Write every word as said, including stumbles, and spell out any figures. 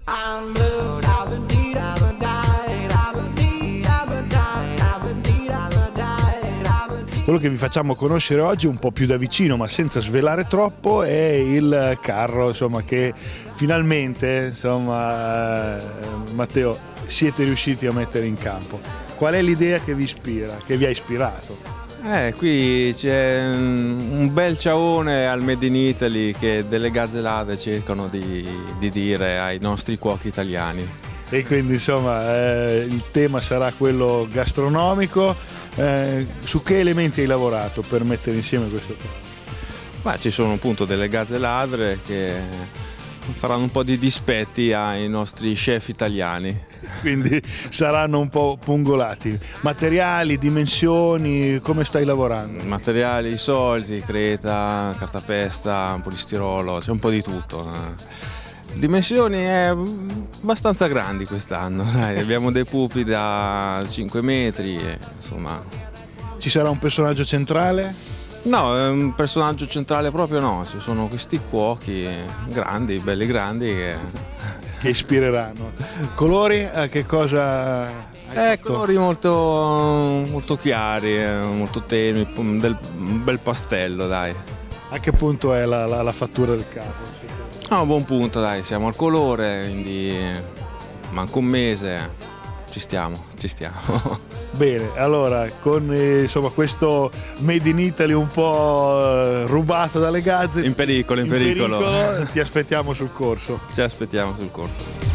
I'm blue, I've been deed, I've been died, I've been deed, I've been died, I've been deed, I've been died, I've been deed. Quello che vi facciamo conoscere oggi un po' più da vicino, ma senza svelare troppo, è il carro, insomma, che finalmente, insomma, eh, Matteo, siete riusciti a mettere in campo. Qual è l'idea che vi ispira, che vi ha ispirato? Eh, qui c'è un bel ciaone al Made in Italy che delle gazzellate cercano di, di dire ai nostri cuochi italiani. E quindi insomma eh, il tema sarà quello gastronomico. Eh, su che elementi hai lavorato per mettere insieme questo carro? Ma ci sono appunto delle gazze che faranno un po' di dispetti ai nostri chef italiani. Quindi saranno un po' pungolati. Materiali, dimensioni, come stai lavorando? Materiali solidi, creta, cartapesta, polistirolo, c'è un po' di tutto. Dimensioni è abbastanza grandi quest'anno, dai, abbiamo dei pupi da cinque metri, e, insomma. Ci sarà un personaggio centrale? No, è un personaggio centrale proprio no, ci sono questi cuochi grandi, belli grandi che... Che ispireranno. Colori, a che cosa hai Eh, fatto? colori molto, molto chiari, eh, molto tenui, un del- un bel pastello, dai. A che punto è la, la- la fattura del carro? No, buon punto, dai, siamo al colore, quindi manca un mese, ci stiamo, ci stiamo. Bene, allora con eh, insomma, questo Made in Italy un po' eh, rubato dalle gazze, In pericolo, in pericolo. pericolo, ti aspettiamo sul corso. Ci aspettiamo sul corso.